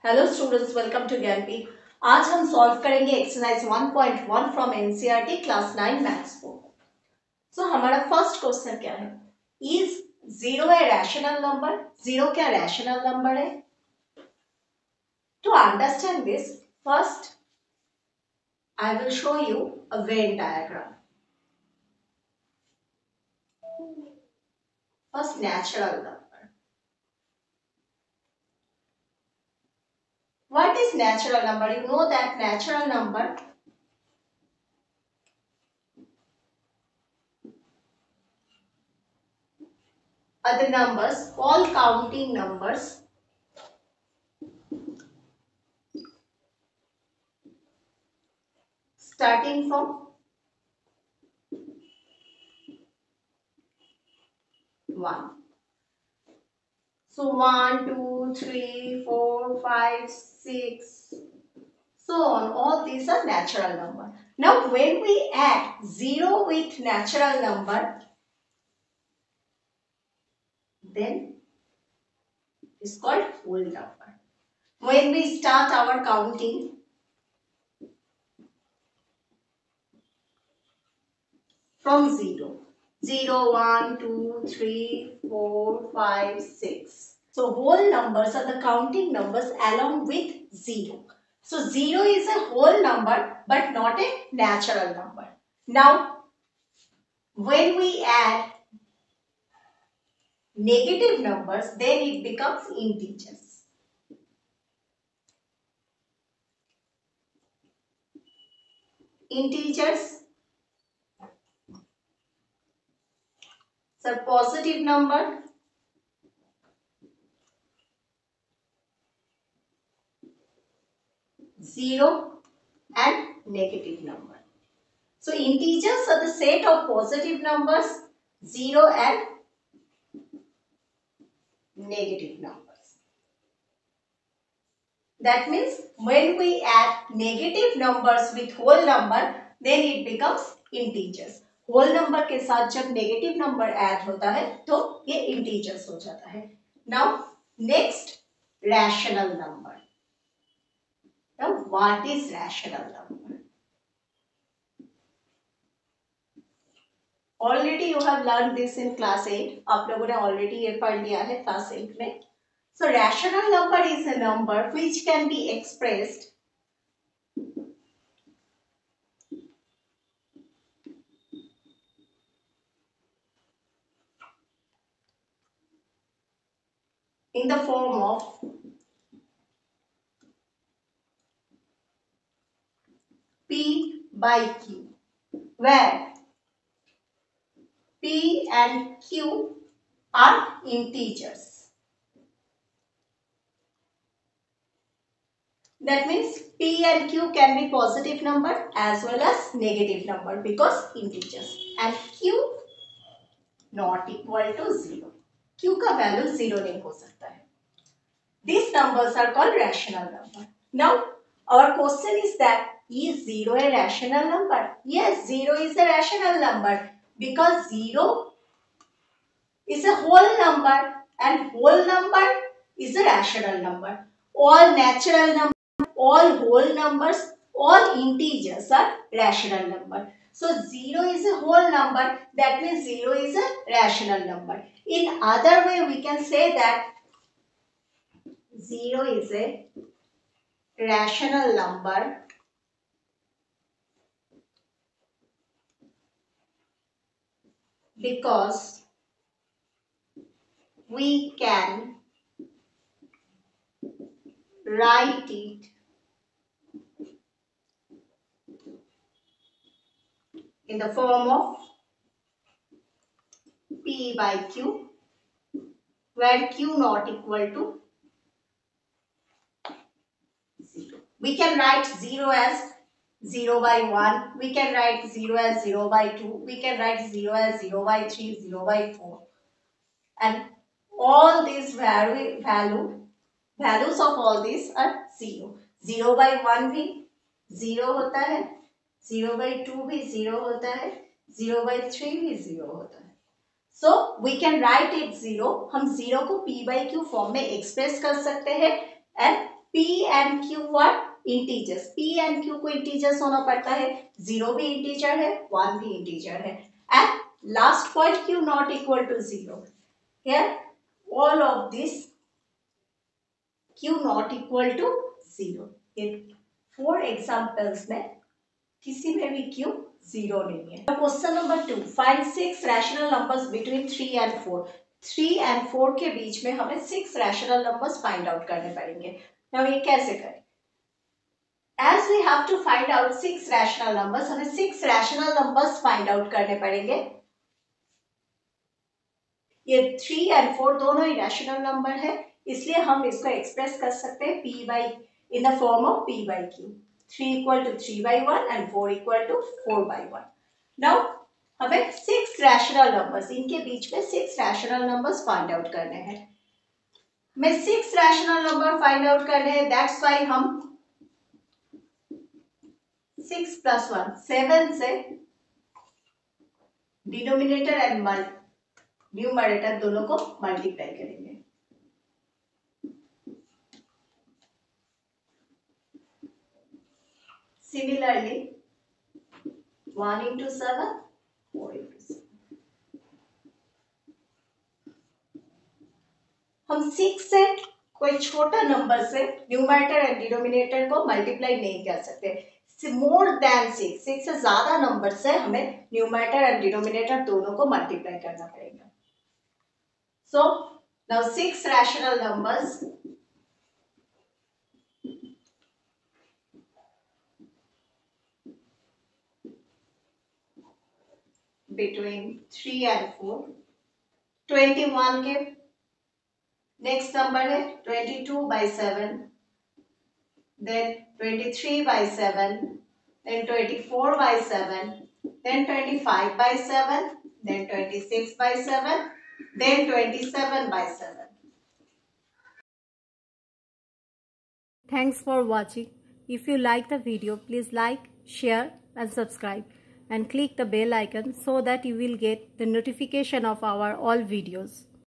Hello students, welcome to Gyanpi. आज हम solve करेंगे exercise 1.1 from NCERT class 9 maths book. So हमारा फर्स्ट क्वेश्चन क्या है? Is zero a rational number? Zero क्या रैशनल नंबर है? To understand this, first I will show you a Venn diagram. First natural number. What is natural number? You know that natural number are the numbers, all counting numbers starting from 1. So 1, 2, 3, 4, 5, 6, so on. All these are natural number. Now when we add 0 with natural number, then it's called whole number. When we start our counting from 0, 0, 1, 2, 3, 4, 5, 6. So whole numbers are the counting numbers along with 0. So 0 is a whole number but not a natural number. Now when we add negative numbers, then it becomes integers. Integers are positive number, zero and negative number. So integers are the set of positive numbers, 0 and negative numbers. That means when we add negative numbers with whole number, then it becomes integers. whole number के साथ जब negative number add होता है तो ये integers हो जाता है. Now next, rational number. Now what is rational number? Already you have learned this in class 8. आप लोगों ने already ये पढ़ लिया है class 8 में. So rational number is a number which can be expressed in the form of P by Q, where P and Q are integers. That means P and Q can be positive number as well as negative number because integers, and Q not equal to 0. Q का value 0 नहीं हो सकता है. These numbers are called rational number. Now our question is that is 0 a rational number? Yes, 0 is a rational number because 0 is a whole number and whole number is a rational number. All natural numbers, all whole numbers, all integers are rational number. So 0 is a whole number, that means 0 is a rational number. In other way we can say that 0 is a rational number because we can write it in the form of P by Q, where Q not equal to 0. We can write 0 as 0 by 1, we can write 0 as 0 by 2, we can write 0 as 0 by 3, 0 by 4, and all these values of all these are 0. 0 by 1 भी 0 होता है, 0 by 2 भी 0 होता है, 0 by 3 भी 0 होता है. So we can write it 0. हम 0 को P by Q फॉर्म में एक्सप्रेस कर सकते हैं and P and Q are integers. P and Q को इंटीजर्स होना पड़ता है. 0 भी इंटीजर है, 1 भी इंटीजर है. And last point Q not equal to 0. Here all of this Q not equal to 0. ये 4 एग्जाम्पल्स में किसी में भी Q 0 नहीं है. Question number 2, find 6 rational numbers between 3 and 4. 3 and 4 के बीच में हमें 6 रैशनल नंबर्स फाइंड आउट करने पड़ेंगे. अब ये कैसे करें? As we have to find out 6 rational numbers, हमें 6 rational numbers find out करने पड़ेंगे. ये 3 and 4 दोनों ही rational number है, इसलिए हम इसको एक्सप्रेस कर सकते हैं P by in the form of P by Q. 3 equal to 3 by 1 and 4 equal to 4 by 1. Now हमें 6 rational numbers, इनके बीच में 6 rational numbers find out करने हैं. हमें 6 rational number find out करने हैं. That's why हम 6 plus 1, 7 से डिनोमिनेटर एंड न्यूमरेटर दोनों को मल्टीप्लाई करेंगे. Similarly 1 into 7, 4 into 7. हम 6 से कोई छोटा नंबर से न्यूमरेटर एंड डिनोमिनेटर को मल्टीप्लाई नहीं कर सकते. मोर देन 6 से ज्यादा नंबर से हमें न्यूमरेटर एंड डिनोमिनेटर दोनों को मल्टीप्लाई करना पड़ेगा. So now 6 rational numbers between 3 and 4. 21 के नेक्स्ट नंबर है 22 by 7, then 23 by 7, then 24 by 7, then 25 by 7, then 26 by 7, then 27 by 7. Thanks for watching. If you like the video, please like, share and subscribe and click the bell icon so that you will get the notification of our all videos.